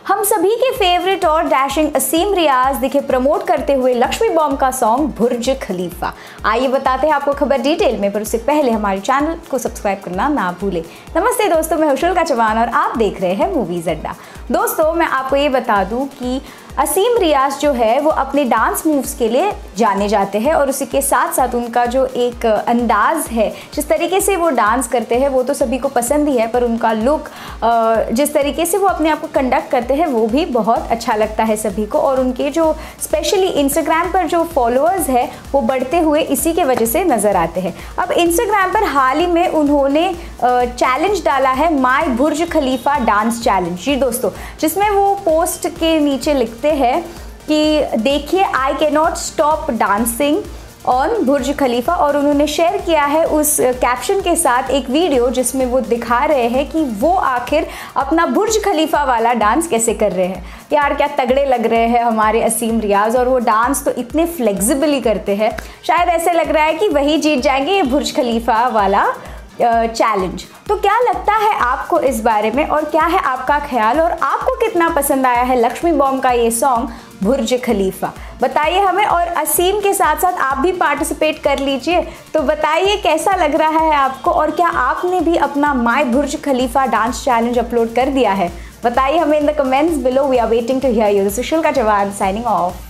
हम सभी के फेवरेट और डैशिंग असीम रियाज दिखे प्रमोट करते हुए लक्ष्मी बॉम्ब का सॉन्ग बुर्ज खलीफा। आइए बताते हैं आपको खबर डिटेल में, पर उससे पहले हमारे चैनल को सब्सक्राइब करना ना भूलें। नमस्ते दोस्तों, मैं हुशुल चौहान और आप देख रहे हैं मूवीज अड्डा। दोस्तों, मैं आपको ये बता दूं कि असीम रियाज जो है वो अपने डांस मूव्स के लिए जाने जाते हैं और उसी के साथ साथ उनका जो एक अंदाज है, जिस तरीके से वो डांस करते हैं वो तो सभी को पसंद ही है, पर उनका लुक, जिस तरीके से वो अपने आप को कंडक्ट करते हैं वो भी बहुत अच्छा लगता है सभी को। और उनके जो स्पेशली इंस्टाग्राम पर जो फॉलोअर्स है वो बढ़ते हुए इसी के वजह से नज़र आते हैं। अब इंस्टाग्राम पर हाल ही में उन्होंने चैलेंज डाला है, my Burj Khalifa dance challenge. जी दोस्तों, जिसमें वो पोस्ट के नीचे लिखते हैं कि देखिए, I can not stop dancing on Burj Khalifa, और उन्होंने शेयर किया है उस कैप्शन के साथ एक वीडियो जिसमें वो दिखा रहे हैं कि वो आखिर अपना बुर्ज खलीफा वाला डांस कैसे कर रहे हैं। यार क्या तगड़े लग रहे हैं हमारे असीम रियाज, और वो डांस तो इतने फ्लेक्सिबली करते हैं, शायद ऐसे लग रहा है कि वही जीत जाएंगे ये बुर्ज खलीफा वाला चैलेंज। तो क्या लगता है आपको इस बारे में, और क्या है आपका ख्याल, और आपको कितना पसंद आया है लक्ष्मी बॉम्ब का ये सॉन्ग बुर्ज खलीफा? बताइए हमें, और असीम के साथ साथ आप भी पार्टिसिपेट कर लीजिए। तो बताइए कैसा लग रहा है आपको, और क्या आपने भी अपना my Burj Khalifa dance challenge upload कर दिया है? बताइए हमें in the comments below. We are waiting to hear you. This is Hushul Chauhan signing of.